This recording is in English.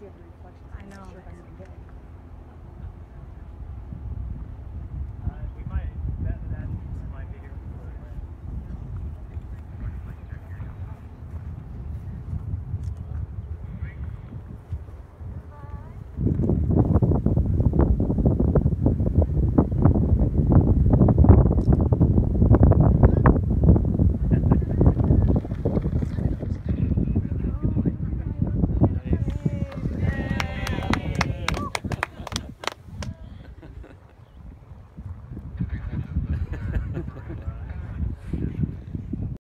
see the reflections. I know. I'm not sure if I'm even getting